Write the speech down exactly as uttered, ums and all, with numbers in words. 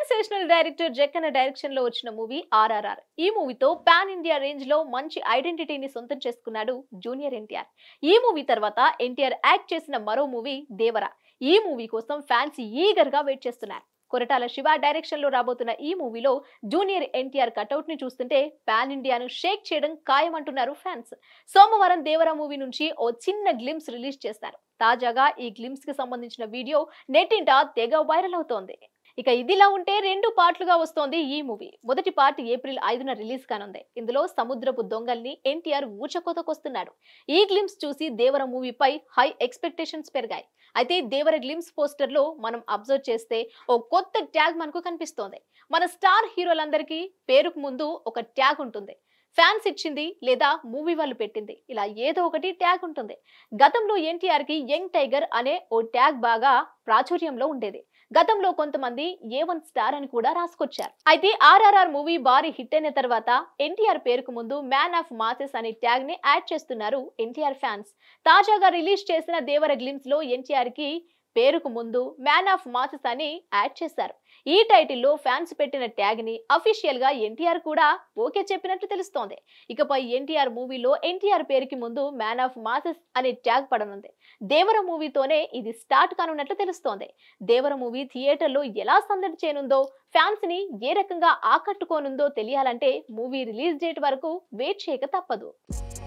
Sensational director Jakkanna direction లో వచ్చిన movie RRR. ఈ మూవీతో పాన్ ఇండియా రేంజ్ లో మంచి ఐడెంటిటీని సొంతం చేసుకున్నాడు జూనియర్ ఎన్టీఆర్. ఈ మూవీ తర్వాత ఎన్టీఆర్ యాక్ట్ చేసిన మరో మూవీ దేవర. ఈ మూవీ కోసం ఫ్యాన్స్ ఈగర్ గా వెయిట్ చేస్తున్నారు. కొరటాల శివ డైరెక్షన్ లో రాబోతున్న ఈ మూవీలో జూనియర్ ఎన్టీఆర్ కటౌట్ ని చూస్తుంటే పాన్ ఇండియాను షేక్ చేయడం ఖాయమంటున్నారు ఫ్యాన్స్. సోమవారం దేవర మూవీ నుంచి ఓ చిన్న గ్లిమ్స్ రిలీజ్ చేశారు. తాజాగా ఈ గ్లిమ్స్ కి సంబంధించిన వీడియో నెట్టింట తెగ వైరల్ అవుతోంది. ఇక ఇదిలా ఉంటే రెండు పార్ట్లుగా వస్తోంది ఈ మూవీ. మొదటి పార్ట్ ఏప్రిల్ ఐదున రిలీజ్ కానుంది. ఇందులో సముద్రపు దొంగల్ని ఎన్టీఆర్ ఊచకోతకొస్తున్నాడు. ఈ గ్లిమ్స్ చూసి దేవర మూవీపై హై ఎక్స్పెక్టేషన్స్ పెరిగాయి. అయితే దేవర గ్లిమ్స్ పోస్టర్ లో మనం అబ్జర్వ్ చేస్తే ఓ కొత్త ట్యాగ్ మనకు కనిపిస్తోంది. మన స్టార్ హీరోలందరికీ పేరుకు ముందు ఒక ట్యాగ్ ఉంటుంది. ఫ్యాన్స్ ఇచ్చింది లేదా మూవీ వాళ్ళు పెట్టింది, ఇలా ఏదో ఒకటి ట్యాగ్ ఉంటుంది. గతంలో ఎన్టీఆర్ కి యంగ్ టైగర్ అనే ఓ ట్యాగ్ బాగా ప్రాచుర్యంలో ఉండేది. గతంలో కొంతమంది ఏ వన్ స్టార్ అని కూడా రాసుకొచ్చారు. అయితే ఆర్ఆర్ఆర్ మూవీ భారీ హిట్ అయిన తర్వాత ఎన్టీఆర్ పేరుకు ముందు మ్యాన్ ఆఫ్ మాసెస్ అనే ట్యాగ్ ని యాడ్ చేస్తున్నారు ఎన్టీఆర్ ఫ్యాన్స్. తాజాగా రిలీజ్ చేసిన దేవర గ్లిమ్స్ లో ఎన్టీఆర్ కి పేరుకు ముందు మ్యాన్ ఆఫ్ మాసెస్ అని యాడ్ చేశారు. ఈ టైటిల్లో ఫ్యాన్స్ పెట్టిన ట్యాగ్ ని అఫీషియల్ గా ఎన్టీఆర్ కూడా ఓకే చెప్పినట్టు తెలుస్తోంది. ఇకపై ఎన్టీఆర్ మూవీలో ఎన్టీఆర్ పేరుకి ముందు మ్యాన్ ఆఫ్ మాసెస్ అనే ట్యాగ్ పడనుంది. దేవర మూవీతోనే ఇది స్టార్ట్ కానున్నట్లు తెలుస్తోంది. దేవర మూవీ థియేటర్ లో ఎలా సందడి చేయనుందో, ఫ్యాన్స్ ని ఏ రకంగా ఆకట్టుకోనుందో తెలియాలంటే మూవీ రిలీజ్ డేట్ వరకు వెయిట్ చేయక తప్పదు.